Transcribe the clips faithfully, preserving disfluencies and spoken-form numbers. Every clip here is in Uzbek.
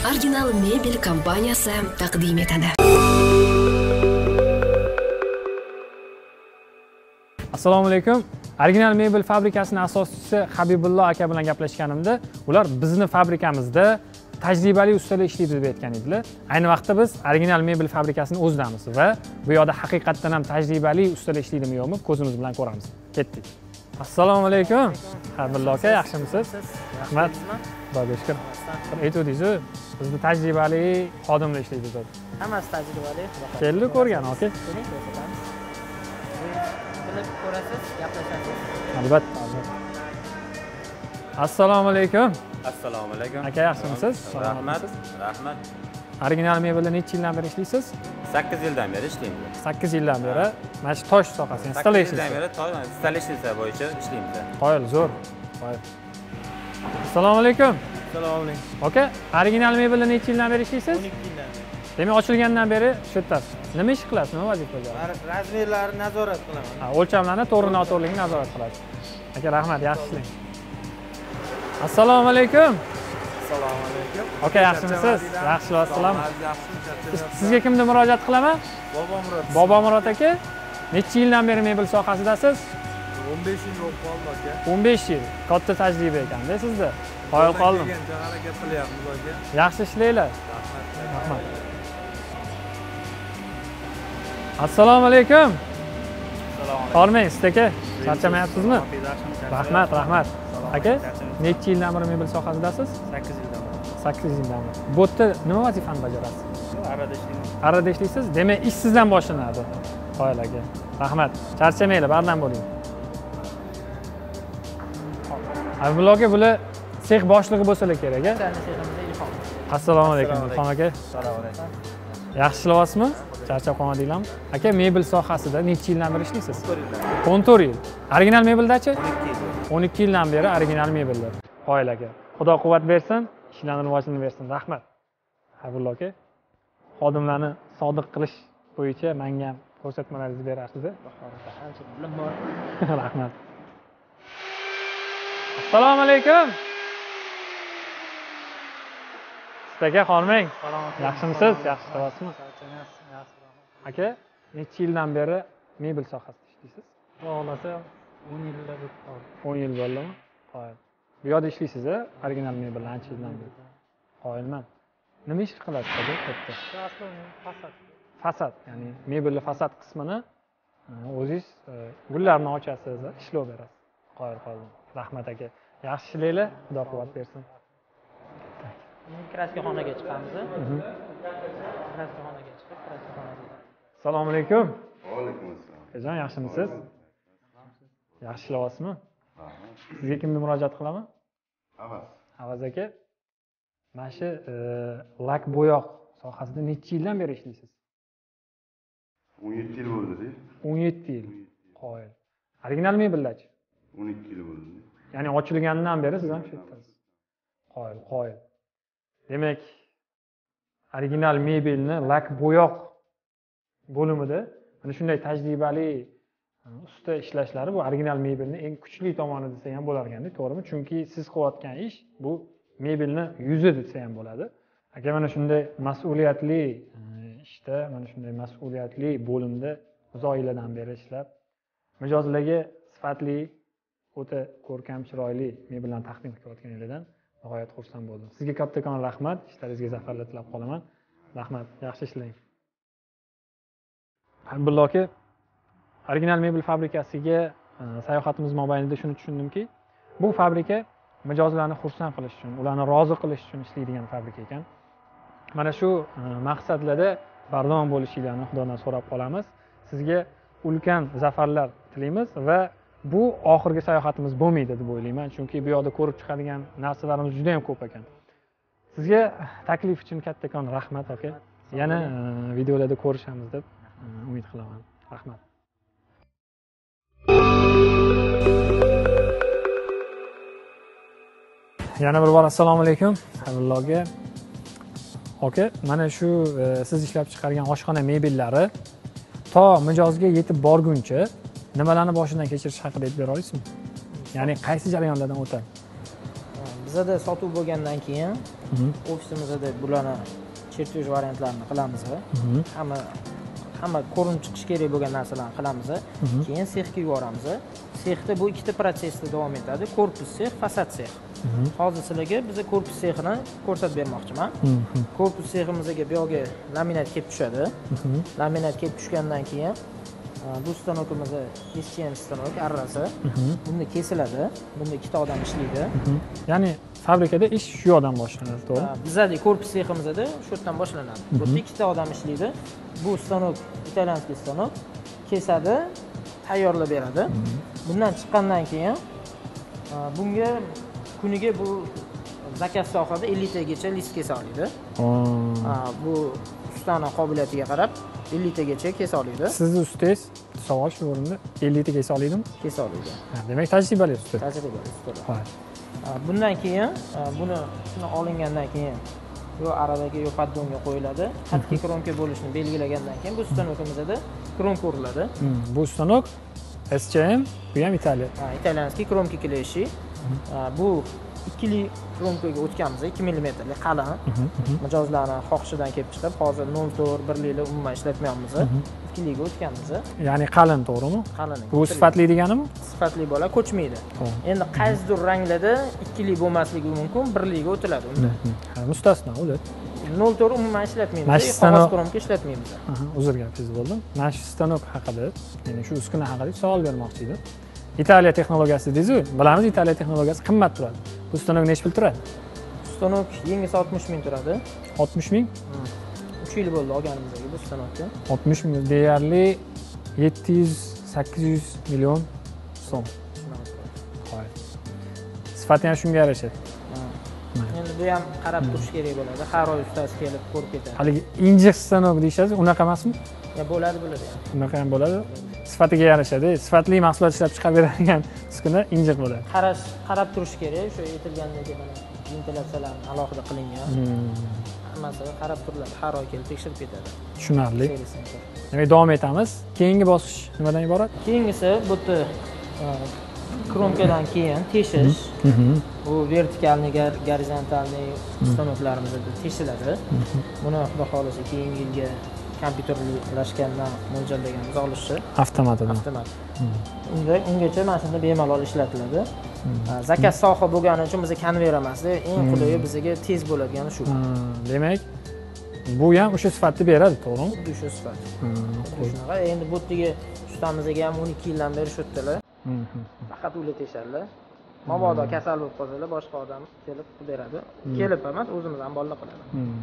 Original Mebel kompaniyasi taqdim etadi. Assalomu alaykum. Original Mebel fabrikasining asoschisi Habibullo aka bilan gaplashganimda, ular bizni fabrikamizda tajribali ustalar ishlaydi deb aytgan edilar. Ayni vaqtda biz Original Mebel fabrikasining o'zidamiz va bu yerda haqiqatan ham tajribali ustalar ishlaydimi yo'qmi ko'zimiz bilan ko'ramiz. Ketdik. Assalomu alaykum. Habibullo aka, yaxshimisiz? Rahmat. Xudoga shukr. Aytdingiz-ku, bizda tajribali xodimlar ishlaydi dedi. Hammasi tajribali. Keldi ko'rgan aka. Bilib ko'rasiz, gaplashasiz. Albatta. Assalomu alaykum. Assalomu alaykum. Aka, yaxshimisiz? Rahmat. Rahmat. Original Mebelda necha yildan beri ishlaysiz? sakkiz yildan beri ishlaymiz. sakkiz yildan beri mana shu tosh sohasida installation. sakkiz yildan beri tosh installation bo'yicha ishlaymiz. Qoyil, zo'r. Qoyil. Assalomu alaykum. Assalomu alaykum. Aka, Original Mebelda necha yildan beri ishlaysiz? o'n ikki yildan beri. Demak, ochilgandan beri shu yertasiz. Nima ish qilasiz? Nima vazifa bajarasiz? Razmerlarni nazorat qilaman. Ha, o'lchamlarni to'g'ri noto'g'riligini nazorat qilasiz. Aka, rahmat, yaxshi ishlang. Assalomu alaykum. Assalomu alaykum. Aka, yaxshimisiz? Yaxshimisiz? Sizga kimni murojaat qilaman? Bobomurod. Bobomurod aka, necha yildan beri mebel sohasidasiz? o'n besh yil bo'lib qoldi aka. o'n besh yil. Katta tajriba ekan-da sizda. Qoyil qoldim. Harakat qilyapmiz aka. Yaxshi ishlanglar. Rahmat. Assalomu alaykum. Assalomu Hormang, siz aka, charchamayapsizmi? Rahmat, rahmat. Aka, necha yildan beri mebel sohasidasiz? sakkiz yildan beri. sakkiz yildan beri. Bu yerda nima vazifani bajarasiz? Arada ishlayman. Arada ishlaysiz? Demak, ish sizdan boshlanadi. Qoyil aka. Rahmat. Charchamanglar, bardam bo'ling. Habibullo aka, bular sex boshlig'i bo'lsalar kerak, a? Ilhom. Assalomu alaykum, Ilhom aka. Assalomu alaykum. Yaxshi ishlayapsizmi? Charchab qolmadinglarmi? Aka, mebel sohasida necha yildan beri ishlaysiz? o'n o'n to'rt yil. Original Mebeldachi? ikki yil. o'n ikki yildan beri Original Mebelda. Qoyil aka. Xudo quvvat bersin, ishlarni rivojini bersin. Rahmat. Habibullo aka, xodimlarni sodiq qilish bo'yicha menga ham ko'rsatmalaringizni berasiz. Ancha bilim bor. Rahmat. Assalomu alaykum. Aka, Hormang. Yaxshimisiz? Yaxshi ishlayapsizmi? Aka, necha yildan beri mebel sohasida ishlaysiz? Xohlasa o'n yilda bo'lib qoldi. o'n yil bo'ldimi? Qoyil. Bu yerda ishlaysiz-a? Original mebel ancha yildan beri. Qoyilman. Nima ish qilasiz aka? Katta. Fasad. Fasad, ya'ni mebelni fasad qismini o'zingiz gullarni ochasiz, ishlov berasiz. Qoyil qoldim. Rahmat aka. Yaxshi ishlaylar, Xudo quvvat bersin. Kraska xonaga chiqamiz. Kraska xonaga chiqib, kraska xonaga. Assalomu alaykum. Va alaykum assalom. Akajon, yaxshimisiz? Yaxshi ishlayapsizmi? Sizga kimni murojaat qilaman? Havas. Havas aka. Mana shu lak bo'yoq sohasida necha yildan beri ishlaysiz? o'n yetti yil bo'ldi-da. o'n yetti yil. Qoyil. Original Mebeldachi? o'n ikki yil bo'ldi. Ya'ni ochilganidan beri siz ham shu yerdasiz. Qoyil, qoyil. Demak, Original Mebelni lak bo'yoq bo'limida mana shunday tajribali usta ishlashlari bu Original Mebelni eng kuchli tomoni desa ham bo'lar ekan-da, to'g'rimi? Chunki siz qilayotgan ish bu mebelni yuzi desa ham bo'ladi. Aka, mana shunday mas'uliyatli ishda, mana shunday mas'uliyatli bo'limda uzoq yillardan beri ishlab, mijozlarga sifatli, o'ta ko'rkam, chiroyli mebellarni taqdim qilayotganingizdan nihoyat xursand bo'ldim. Sizga kattakon rahmat, ishlaringizga zafarlar tilab qolaman. Rahmat, yaxshi ishlang. Habibullo aka, Original Mebel fabrikasiga sayohatimiz mobaynida shuni tushundimki, bu fabrika mijozlarni xursand qilish uchun, ularni rozi qilish uchun ishlaydigan fabrika ekan. Mana shu maqsadlarda bardavom bo'lishinglarni Xudodan so'rab qolamiz. Sizga ulkan zafarlar tilaymiz va bu oxirgi sayohatimiz bo'lmaydi deb o'ylayman, chunki bu yoqda ko'rib chiqadigan narsalarimiz juda ham ko'p ekan. Sizga taklif uchun kattakon rahmat aka. Yana videolarda ko'rishamiz deb umid qilaman. Rahmat. Yana bir bor assalomu alaykum. Habibullo aka. Aka, mana shu siz ishlab chiqargan oshxona mebellari to mijozga yetib borguncha nimalarni boshidan kechirish haqida aytib bera olasizmi? Ya'ni qaysi jarayonlardan o'tadi? bizada sotuv bo'lgandan keyin ofisimizda bularni chertyoj variantlarini qilamiz. Hamma hamma ko'rinib chiqish kerak bo'lgan narsalarni qilamiz. Keyin sexga yuboramiz. Sexda bu ikkita protsessda davom etadi. Korpus sex, fasad sex. Hozir sizlarga biz korpus sexini ko'rsatib bermoqchiman. Korpus seximizga bu yoqga laminat kelib tushadi. Laminat kelib tushgandan keyin bu stanokimiz S C M stanok arrasi. Bunda kesiladi. Bunda ikkita odam ishlaydi. Ya'ni fabrikada ish shu yoqdan boshlanadi, to'g'ri? Bizda korpus seximizda shu yerdan boshlanadi. Bu ikkita odam ishlaydi. Bu stanok italyanskiy stanok kesadi, tayyorlab beradi. Bundan chiqqandan keyin bunga kuniga bu zakaz sohada ellik tagacha list kesa oladi. Bu ustaning qobiliyatiga qarab ellik tagacha kesa oladi. Sizni ustangiz savol shu o'rinda ellik ta kesa oladimi? Kesa oladi. Demak, tajribali usta. Tajribali usta. Bundan keyin buni shuni olingandan keyin yo aradagi yo paddonga qo'yiladi. Xatga kromka bo'lishini belgilagandan keyin bu stanokimizda kromka uriladi. Bu stanok S C M, bu ham Italiya. Ha, italyanskiy kromka kleshi. Bu ikkili kromkaga o'tganmiz, ikki millimetrli qalin. Mijozlarni xohishidan kelib chiqib, hozir nol to'rt birliklar umuman ishlatmayapmiz. Ikkiliga o'tganmiz. Ya'ni qalin, to'g'rimi? Qalin. Bu sifatli deganimi? Sifatli bola ko'chmaydi. Endi qaysidir ranglarda ikkili bo'lmasligi mumkin, birligiga o'tiladi unda. Ha, mustasno udi. nol to'rt umuman ishlatmaymiz, qog'oz kromka ishlatmaymiz. Aha, uzr gapingiz bo'ldi. Mana shu stanok haqida, ya'ni shu uskuna haqida savol bermoqchi edim. Italiya texnologiyasi dedingiz-ku, bilamiz Italiya texnologiyasi qimmat turadi. Bu stanok necha pul turadi? Stanok yengisi oltmish ming turadi. oltmish ming? uch yil bo'ldi olganimizga bu stanokni. oltmish ming deyarli yetti yuz sakkiz yuz million so'm. Xo'p. Sifati ham shunga yarashadi. Endi bu ham qarab turish kerak bo'ladi. Har oy ustasi kelib ko'rib ketadi. Haligi injiq stanok deyshadi, unaqa emasmi? Ya bo'ladi, bo'ladi ham. Unaqa ham bo'ladi. Sifatiga yarashadi. Sifatli mahsulot ishlab chiqarib beradigan uskuna injiq bo'ladi. Qarash, qarab turish kerak. O'sha aytilgandek mana ventilyasiyalarni alohida qilingan. Hammasi qarab turiladi. Har oy kelib tekshirib ketadi. Tushunarli. Demak, davom etamiz. Keyingi bosqich nimadan iborat? Keyingisi bu kromkadan keyin teshish. Bu vertikalni, gorizontalni stanoklarimizda teshiladi. Buni xudo xolasa keyingi yilga kompyuterlashgandan mo'ljallanganmiz olishi. Avtomatidan. Avtomat. Unda ungacha mana shunda bemalol ishlatiladi. Zakaz soha bo'lgani uchun bizga konveyer emas, eng qulayi bizga tez bo'ladigani shu. Demak, bu ham o'sha sifatni beradi, to'g'rimi? Xuddi shu sifat. Shunaqa. Endi bu yerga ustamizga ham o'n ikki yildan beri shu yerdalar. Faqat ular teshadilar. Mabodo kasal bo'lib qolsalar, boshqa odam kelib qilib beradi. Kelib emas, o'zimiz ham bolalar qiladi.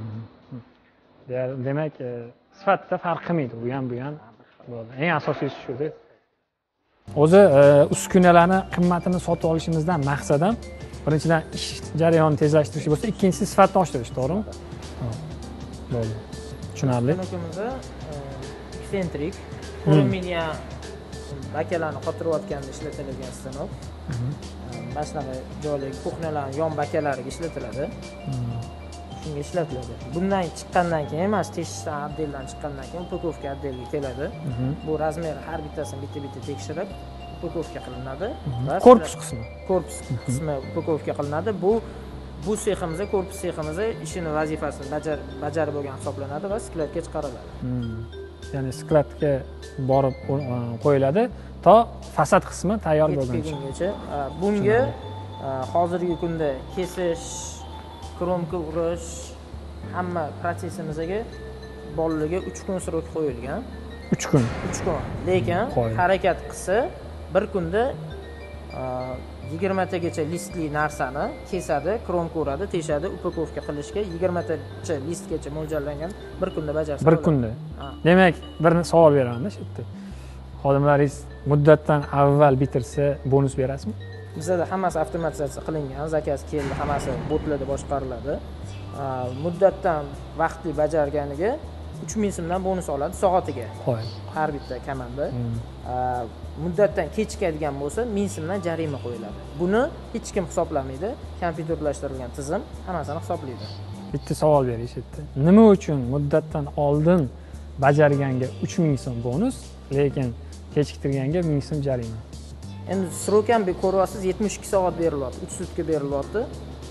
Demak, sifatda farq qilmaydi, bu ham bu ham. Bo'ldi. Eng asosiysi shu-da. O'zi uskunalarni qimmatini sotib olishimizdan maqsad ham birinchidan ish jarayonini tezlashtirish bo'lsa, ikkinchisi sifatni oshirish, to'g'rimi? Bo'ldi. Tushunarli. Stanokimizda eksentrik, alyuminiy bakalarni qotirayotganda ishlatiladigan stanok. Mana shunaqa joylarga, kuxnalarning yon bakalariga ishlatiladi. Shunga ishlatiladi. Bundan chiqqandan keyin, mana teshishdan отделdan chiqqandan keyin upakovka отделga keladi. Bu razmeri har bittasini bitta-bitta tekshirib, upakovka qilinadi. Korpus qismi. Korpus qismi upakovka qilinadi. Bu bu seximizda, korpus seximizda ishini, vazifasini bajarib bo'lgan hisoblanadi va skladga chiqariladi. Ya'ni skladga borib qo'yiladi, to fasad qismi tayyor bo'lguncha. Bunga hozirgi kunda kesish, kromka urish, hamma prosessimizga bolalarga uch kun srok qo'yilgan. uch kun. uch kun. Lekin harakat qilsa bir kunda yigirma tagacha listli narsani kesadi, kromka uradi, teshadi, upakovka qilishga yigirma tacha listgacha mo'ljallangan bir kunda bajarsa. Bir kunda. Demak, bir savol beraman-da shu yerda. Xodimlaringiz muddatdan avval bitirsa bonus berasizmi? Bizda hammasi avtomatizatsiya qilingan, zakaz keldi, hammasi botlarda boshqariladi. Muddatdan vaqtli bajarganiga uch ming so'mdan bonus oladi soatiga. Qo'y. Har bitta komanda. Muddatdan kechikadigan bo'lsa, ming so'mdan jarima qo'yiladi. Buni hech kim hisoblamaydi. Kompyuterlashtirilgan tizim hammasini hisoblaydi. Bitta savol berish yerda. Nima uchun muddatdan oldin bajarganga uch ming so'm bonus, lekin kechiktirganga ming so'm jarima? Endi srok ham ko'ryapsiz, yetmish ikki soat berilyapti, uch sutka berilyapti.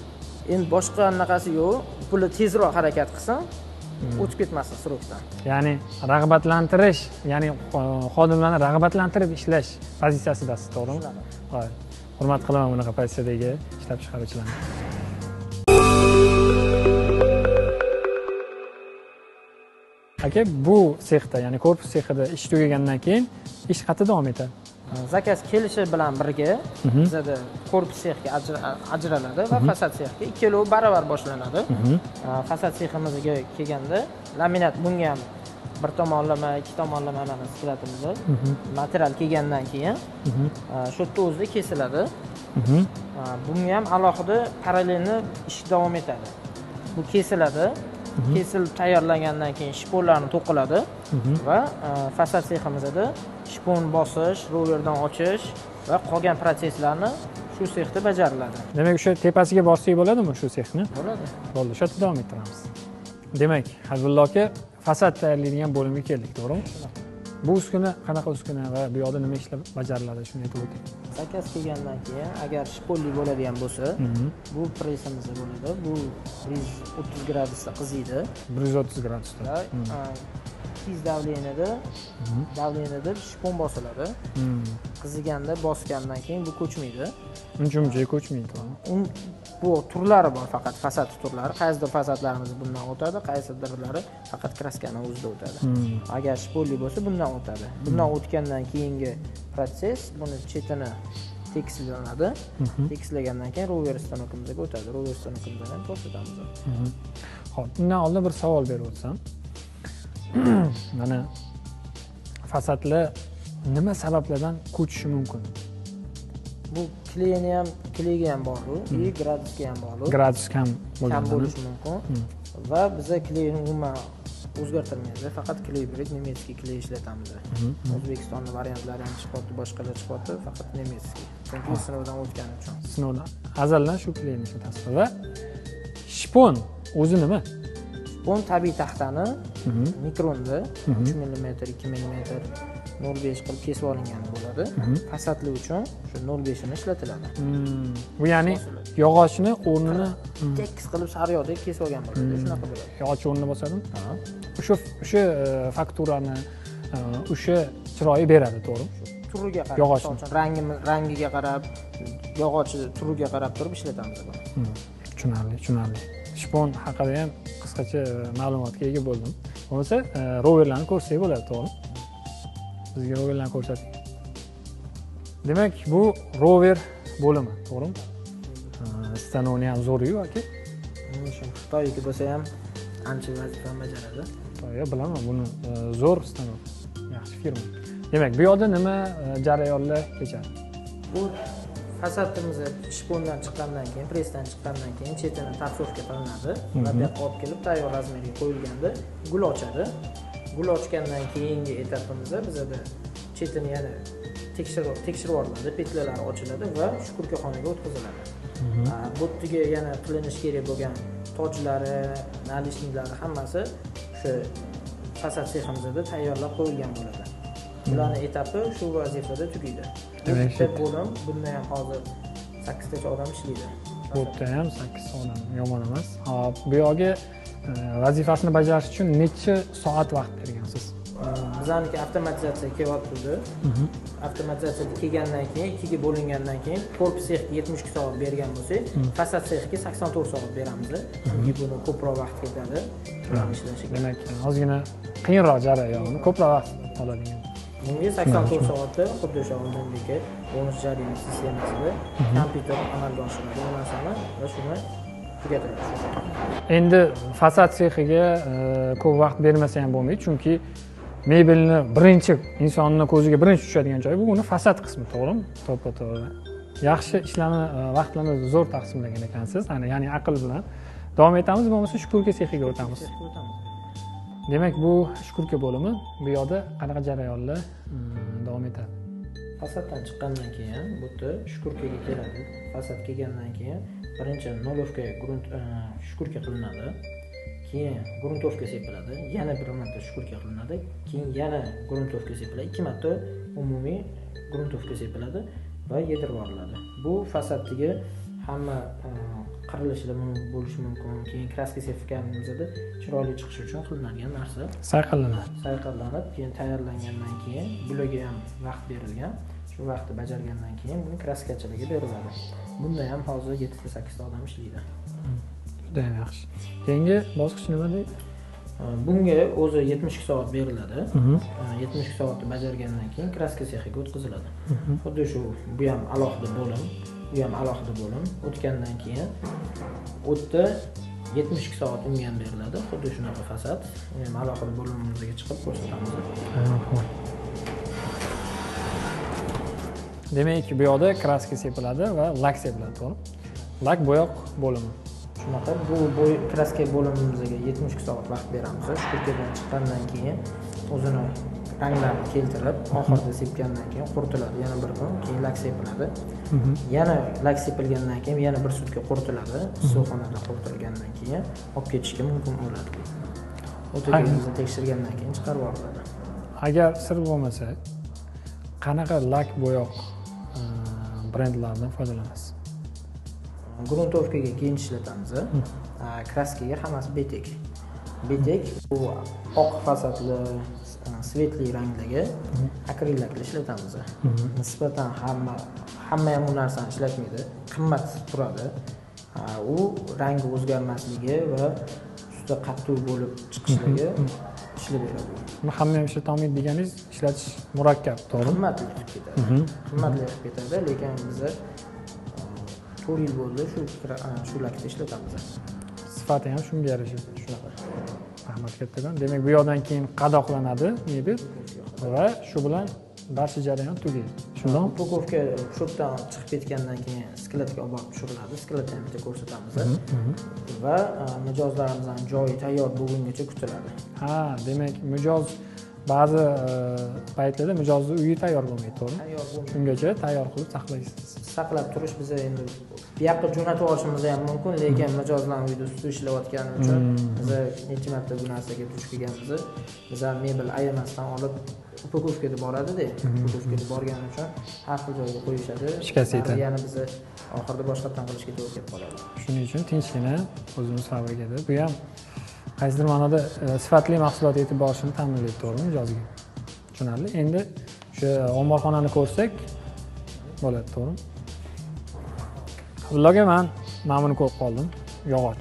Endi boshqa anaqasi yo'q. Puli tezroq harakat qilsin, o'tib ketmasin srokdan. Ya'ni rag'batlantirish, ya'ni xodimlarni rag'batlantirib ishlash pozitsiyasidasiz, to'g'rimi? Xo'p. Hurmat qilaman bunaqa pozitsiyadagi ishlab chiqaruvchilarni. Aka, bu sexda, ya'ni korpus sexida ish tugagandan keyin ish qanday davom etadi? Zakaz kelishi bilan birga bizada korpus sexga ajraladi va fasad sexga ikkalovi baravar boshlanadi. Fasad seximizga kelganda laminat bunga ham bir tomonlama, ikki tomonlama mana sklatimiz. Material kelgandan keyin shu yerda o'zida kesiladi. Bunga ham alohida parallelni ish davom etadi. Bu kesiladi. Kesilib tayyorlangandan keyin shponlarni to'qiladi va fasad seximizda shpon bosish, roverdan ochish va qolgan proseslarni shu sexda bajariladi. Demak, o'sha tepasiga borsak bo'ladimi shu sexni? Bo'ladi. Bo'ldi, shu yerda davom ettiramiz. Demak, Hazbulla aka, fasad tayyorlaydigan bo'limga keldik, to'g'rimi? Bu uskuna qanaqa uskuna va bu yoqda nima ishlar bajariladi, shuni aytib o'ting. Zakaz kelgandan keyin agar shponli bo'ladigan bo'lsa, bu presimiz bo'ladi. Bu bir yuz o'ttiz gradusda qiziydi. bir yuz o'ttiz gradusda. Tiz davleniyada, davleniyada shpon bosiladi. Qiziganda, bosgandan keyin bu ko'chmaydi. Uncha-muncha ko'chmaydi. Bu turlari bor, faqat fasad turlari. Qaysidir fasadlarimiz bundan o'tadi, qaysidirlari faqat kraskani o'zida o'tadi. Agar shponli bo'lsa, bundan o'tadi. Bundan o'tgandan keyingi proses buni chetini tekslanadi. Tekslagandan keyin rover stanokimizga o'tadi. Rover stanokimizdan ham ko'rsatamiz. Xo'p, bundan oldin bir savol berib o'tsam. Mana fasadlar nima sabablardan ko'chishi mumkin? Bu kleyni ham, kleyga ham bor, и gradusga ham bor. Gradus kam kam bo'lishi mumkin. Va biza kleyni umuman o'zgartirmaymiz. Faqat kley berib, nemetskiy kley ishlatamiz. O'zbekistonning variantlari ham chiqyapti, boshqalar chiqyapti, faqat nemetskiy. Chunki sinovdan o'tgani uchun. Sinovdan azaldan shu kleyni ishlatasiz. Va shpon o'zi nima? Shpon tabiiy taxtani mikronda uch millimetr, ikki millimetr nol besh qilib kesib olingan bo'ladi. Fasadli uchun shu nol besh ni ishlatiladi. Bu ya'ni yog'ochni o'rnini tekis qilib sariyodek kesib olgan bo'ladi. Shunaqa bo'ladi. Yog'och o'rnini bosadimi? Ha. O'sha o'sha fakturani o'sha chiroyi beradi, to'g'rimi? Turiga qarab, yog'ochning rangi rangiga qarab, yog'ochi turiga qarab turib ishlatamiz buni. Tushunarli, tushunarli. Shpon haqida ham qisqacha ma'lumotga ega bo'ldim. Bo'lmasa, roverlarni ko'rsak bo'ladi, to'g'rimi? Bizga roverlarni ko'rsating. Demak, bu rover bo'limi, to'g'rimi? Stanovni ham zo'r-yu, aka. Shu Xitoyniki bo'lsa ham ancha vazifani bajaradi. Xitoyga bilaman, buni zo'r stanov. Yaxshi firma. Demak, bu yoqda nima jarayonlar kechadi? Bu fasadimiz shpondan chiqqandan keyin, presdan chiqqandan keyin chetini taksovka qilinadi va bu yoqqa olib kelib tayyor razmerga qo'yilganda gul ochadi. Gul ochgandan keyingi etapimizda bizada chetini yana tekshirib tekshirib olinadi, petlalari ochiladi va shukurkaxonaga o'tkaziladi. Bu yerga yana qilinish kerak bo'lgan tojlari, nalishniklari hammasi o'sha fasad seximizda tayyorlab qo'yilgan bo'ladi. Bularning etapi shu vazifada tugaydi. Bitta bo'lim, bunda ham hozir sakkiztacha odam ishlaydi. Bu yerda ham sakkiz odam, yomon emas. Hop, bu yo'ga vazifasini bajarish uchun necha soat vaqt bergansiz? Bizaniki avtomatizatsiya kelyapti. Avtomatizatsiya kelgandan keyin, ikkiga bo'lingandan keyin korpus sexga yetmish ikki soat bergan bo'lsak, fasad sexga sakson to'rt soat beramiz. Chunki buni ko'proq vaqt ketadi. Demak, ozgina qiyinroq jarayonni, ko'proq vaqt oladigan. Bunga sakson to'rt soatda xuddi o'sha oldindagi bonus jarima sistemasida kompyuter amalga oshiradi bu narsani va shuni tugatadi. Endi fasad sexiga ko'p vaqt bermasa ham bo'lmaydi, chunki mebelni birinchi insonning ko'ziga birinchi tushadigan joyi bu uni fasad qismi, to'g'rimi? To'ppa-to'g'ri. Yaxshi ishlarni, vaqtlarni zo'r taqsimlagan ekansiz. Ya'ni aql bilan davom etamiz, bo'lmasa shukurka sexiga o'tamiz. Demak, bu shukurka bo'limi bu yoqda qanaqa jarayonlar davom etadi? Fasaddan chiqqandan keyin bu yerda shukurkaga keladi. Fasad kelgandan keyin birinchi nolovka grunt shukurka qilinadi. Keyin gruntovka sepiladi, yana bir marta shukurka qilinadi, keyin yana gruntovka sepiladi, ikki marta umumiy gruntovka sepiladi va yedirib yuboriladi. Bu fasaddagi hamma qirilishlar bo'lishi mumkin. Keyin kraska sertifikatimizda chiroyli chiqishi uchun qilinadigan narsa. Sayqallanadi. Sayqallanib, keyin tayyorlangandan keyin bularga ham vaqt berilgan. Shu vaqtni bajargandan keyin buni kraskachiligi beriladi. Bunda ham hozir yettita sakkizta odam ishlaydi. Juda yaxshi. Keyingi bosqich nima deydi? Bunga o'zi yetmish ikki soat beriladi. yetmish ikki soatni bajargandan keyin kraska sexiga o'tkaziladi. Xuddi shu bu ham alohida bo'lim, bu ham alohida bo'lim. O'tgandan keyin o'tda yetmish ikki soat unga ham beriladi. Xuddi shunaqa fasad. U ham alohida bo'limimizga chiqib ko'rsatamiz. Demak, bu yoqda kraska sepiladi va lak sepiladi, to'g'rimi? Lak bo'yoq bo'limi. Shunaqa bu bo'y kraska bo'limimizga yetmish ikki soat vaqt beramiz. Shturkadan chiqqandan keyin o'zini ranglarini keltirib, oxirida sepgandan keyin quritiladi. Yana bir kun keyin lak sepiladi. Yana lak sepilgandan keyin yana bir sutka quritiladi. Issiqxonada quritilgandan keyin olib ketishga mumkin bo'ladi. O'tagimizni tekshirgandan keyin chiqarib yuboriladi. Agar sir bo'lmasa, qanaqa lak bo'yoq brendlaridan foydalanasiz? Gruntovkaga keyin ishlatamiz. Kraskaga hammasi betek. Betek bu oq fasadli, svetli rangdagi akrilakni ishlatamiz. Nisbatan hamma hamma ham bu narsani ishlatmaydi. Qimmat turadi. U rangi o'zgarmasligi va juda qattiq bo'lib chiqishligi ishlab beradi. Hamma ham ishlata olmaydi deganingiz, ishlatish murakkab, to'g'rimi? Qimmatli chiqib ketadi. Qimmatli chiqib ketadi, lekin biz to'rt yil bo'ldi shu shu lakni ishlatamiz. Sifati ham shunga yarasha. Shunaqa. Rahmat kattakon. Demak, bu yoqdan keyin qadoqlanadi mebel va shu bilan barcha jarayon tugaydi. Shundan upakovka shopdan chiqib ketgandan keyin skletga olib borib tushiriladi. Skletni ham bitta ko'rsatamiz. Va mijozlarimizning joyi tayyor bo'lgungacha kutiladi. Ha, demak, mijoz ba'zi paytlarda mijozning uyi tayyor bo'lmaydi, to'g'rimi? Tayyor bo'lmaydi. Shungacha tayyor qilib saqlaysiz. Saqlab turish biza endi bu yoqqa jo'natib olishimiz ham mumkin, lekin mijozlar uyda ustida ishlayotgani uchun biz necha marta bu narsaga duch kelganmiz. Bizlar mebel ayamasdan olib upakovkada boradi-da, upakovkada borgani uchun har xil joyga qo'yishadi. Yana biz oxirida boshqatdan qilishga to'g'ri kelib qoladi. Shuning uchun tinchgina o'zimiz fabrikada. Bu ham qaysidir ma'noda sifatli mahsulot yetib borishini ta'minlaydi, to'g'rimi, mijozga? Tushunarli. Endi o'sha omborxonani ko'rsak bo'ladi, to'g'rimi? Bularga men namuni ko'rib qoldim, yog'och.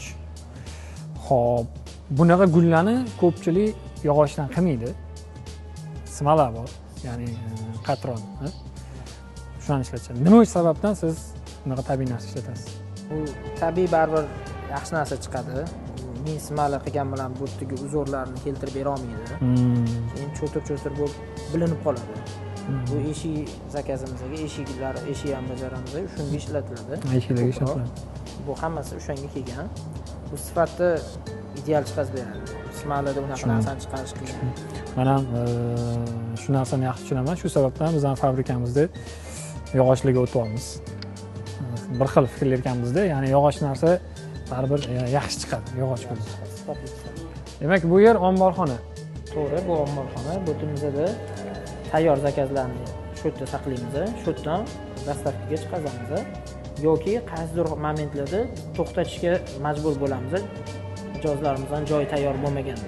Xo'p, bunaqa gullarni ko'pchilik yog'ochdan qilmaydi. Smala bor, ya'ni qatron, ha? Shuni ishlatishadi. Nima sababdan siz bunaqa tabiiy narsa ishlatasiz? Bu tabiiy baribir yaxshi narsa chiqadi. Men smala qilgan bilan bu yerga uzorlarni keltirib bera olmaydi. Keyin cho'tir-cho'tir bo'lib bilinib qoladi. Bu eshik zakazimizga eshiklar, eshik ham bajaramiz, shunga ishlatiladi. Eshiklarga ishlatiladi. Bu hammasi o'shanga kelgan. Bu sifatni ideal chiqarib beradi. Smalada unaqa narsani chiqarish qiyin. Men ham shu narsani yaxshi tushunaman. Shu sababdan bizning fabrikamizda yog'ochlarga o'tyapmiz. Bir xil fikrlar ekanmizda, ya'ni yog'och narsa baribir yaxshi chiqadi, yog'och bo'lsa. Demak, bu yer omborxona. To'g'ri, bu omborxona. Bu yerda tayyor zakazlarni shu yerda saqlaymiz, shu yerdan dastavkaga chiqazamiz yoki qaysidir momentlarda to'xtatishga majbur bo'lamiz mijozlarimizdan joyi tayyor bo'lmaganda.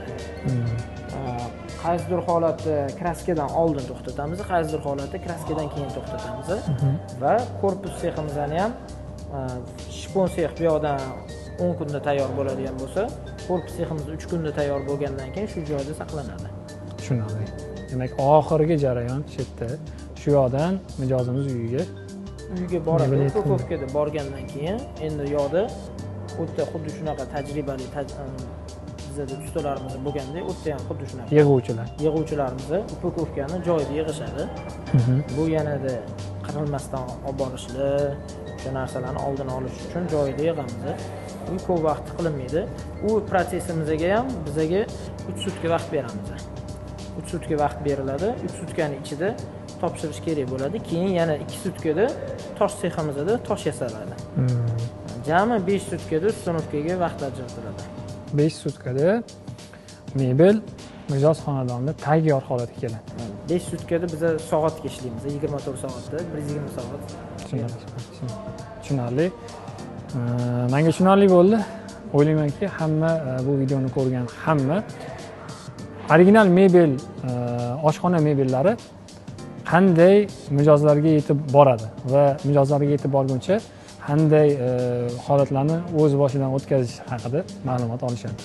Qaysidir holatda kraskadan oldin to'xtatamiz, qaysidir holatda kraskadan keyin to'xtatamiz va korpus seximizni ham shipon sex bu yoqdan o'n kunda tayyor bo'ladigan bo'lsa, korpus seximiz uch kunda tayyor bo'lgandan keyin shu joyda saqlanadi. Tushunarli. Demak, oxirgi jarayon shu yerda, shu yoqdan mijozimiz uyiga uyiga boradi. Upakovkada borgandan keyin endi yoqda o'tda xuddi shunaqa tajribali bizda ustalarimiz bo'lganda, o'tda ham xuddi shunaqa yig'uvchilar. Yig'uvchilarimiz upakovkani joyida yig'ishadi. Bu yanada qirilmasdan olib borishlar, o'sha narsalarni oldini olish uchun joyida yig'amiz. Bu ko'p vaqt qilinmaydi. U prosesimizga ham bizaga uch sutka vaqt beramiz. uch sutka vaqt beriladi. uch sutkaning ichida topshirish kerak bo'ladi. Keyin yana ikki sutkada tosh seximizda tosh yasaladi. Jami besh sutkada ustanovkaga vaqt ajratiladi. besh sutkada mebel mijoz xonadonida tayyor holatga keladi. besh sutkada biz soatga ishlaymiz. yigirma to'rt soatda, bir yuz yigirma soat. Tushunarli. Menga tushunarli bo'ldi. O'ylaymanki, hamma bu videoni ko'rgan hamma original mebel, oshxona mebellari qanday mijozlarga yetib boradi va mijozlarga yetib borguncha qanday holatlarni o'z boshidan o'tkazish haqida ma'lumot olishadi.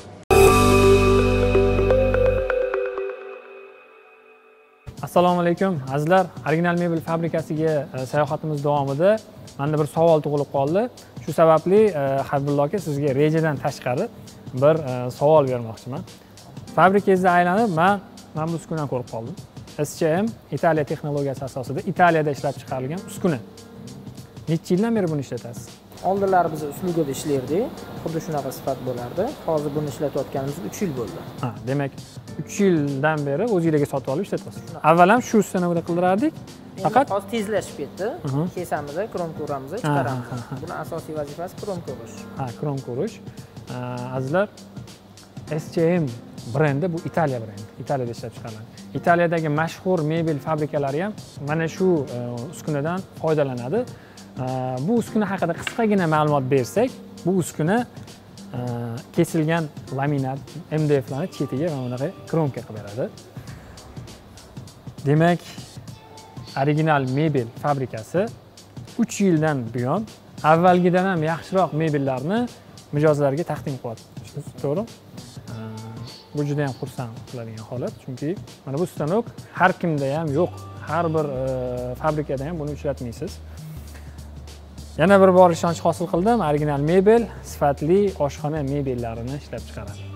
Assalomu alaykum azizlar. Original mebel fabrikasiga sayohatimiz davomida menda bir savol tug'ilib qoldi. Shu sababli Habibullo aka sizga rejadan tashqari bir savol bermoqchiman. Fabrikangizda aylanib, men mana bu uskunani ko'rib qoldim. S C M Italiya texnologiyasi asosida Italiyada ishlab chiqarilgan uskuna. Necha yildan beri buni ishlatasiz? Oldinlari biz uslugida ishlardik. Xuddi shunaqa sifat bo'lardi. Hozir buni ishlatayotganimiz uch yil bo'ldi. Ha, demak uch yildan beri o'zingizga sotib olib ishlatyapsiz. Avval ham shu ustanovda qildirardik. Faqat hozir tezlashib ketdi. Kesamiz, kromka uramiz, chiqaramiz. Buni asosiy vazifasi kromka urish. Ha, kromka urish. Azizlar, S C M brendi bu Italiya brendi. Italiyada ishlab chiqariladi. Italiyadagi mashhur mebel fabrikalari ham mana shu uskunadan foydalanadi. Bu uskuna haqida qisqagina ma'lumot bersak, bu uskuna kesilgan laminat M D F larni chetiga mana bunaqa kromka qilib beradi. Demak, original mebel fabrikasi uch yildan buyon avvalgidan ham yaxshiroq mebellarni mijozlarga taqdim qilyapti. To'g'ri? Bu juda ham xursand qiladigan holat, chunki mana bu stanok har kimda ham yo'q. Har bir fabrikada ham buni uchratmaysiz. Yana bir bor ishonch hosil qildim. Original mebel sifatli oshxona mebellarini ishlab chiqaradi.